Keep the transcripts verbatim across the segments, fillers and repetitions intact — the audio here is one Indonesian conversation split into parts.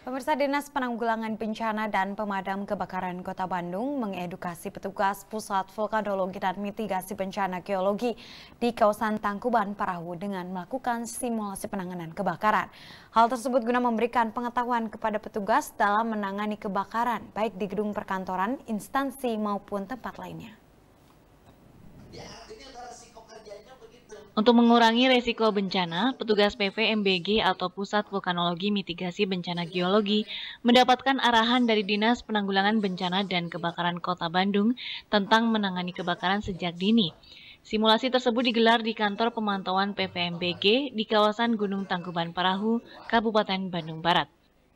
Pemirsa, Dinas Penanggulangan Bencana dan Pemadam Kebakaran Kota Bandung mengedukasi petugas Pusat Vulkanologi dan Mitigasi Bencana Geologi di kawasan Tangkuban Parahu dengan melakukan simulasi penanganan kebakaran. Hal tersebut guna memberikan pengetahuan kepada petugas dalam menangani kebakaran, baik di gedung perkantoran, instansi maupun tempat lainnya. Untuk mengurangi resiko bencana, petugas P V M B G atau Pusat Vulkanologi Mitigasi Bencana Geologi mendapatkan arahan dari Dinas Penanggulangan Bencana dan Kebakaran Kota Bandung tentang menangani kebakaran sejak dini. Simulasi tersebut digelar di kantor pemantauan P V M B G di kawasan Gunung Tangkuban Parahu, Kabupaten Bandung Barat.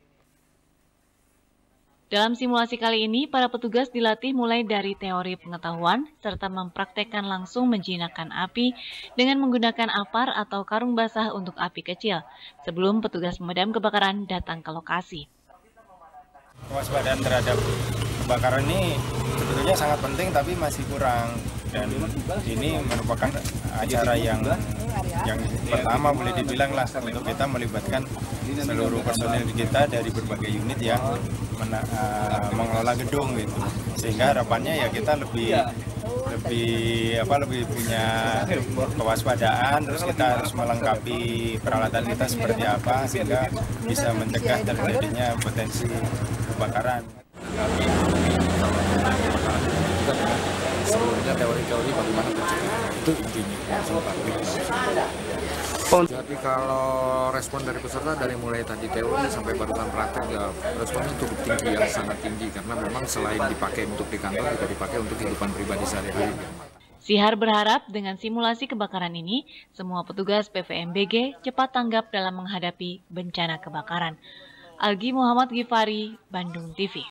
Dalam simulasi kali ini, para petugas dilatih mulai dari teori pengetahuan serta mempraktekkan langsung menjinakkan api dengan menggunakan apar atau karung basah untuk api kecil sebelum petugas pemadam kebakaran datang ke lokasi. Kewaspadaan terhadap kebakaran ini sebetulnya sangat penting tapi masih kurang, dan ini merupakan acara yang yang pertama boleh dibilang lah untuk kita melibatkan seluruh personil kita dari berbagai unit yang mena, uh, mengelola gedung gitu, sehingga harapannya ya kita lebih lebih apa lebih punya kewaspadaan, terus kita harus melengkapi peralatan kita seperti apa sehingga bisa mencegah terjadinya potensi kebakaran. Sebelumnya teori-teori bagaimana pencegahan itu intinya. Jadi kalau respon dari peserta dari mulai tadi teori sampai barusan praktek ya responnya cukup tinggi, ya sangat tinggi, karena memang selain dipakai untuk di kantor juga dipakai untuk kehidupan pribadi sehari-hari. Sihar berharap dengan simulasi kebakaran ini, semua petugas P V M B G cepat tanggap dalam menghadapi bencana kebakaran. Algi Muhammad Gifari, Bandung T V.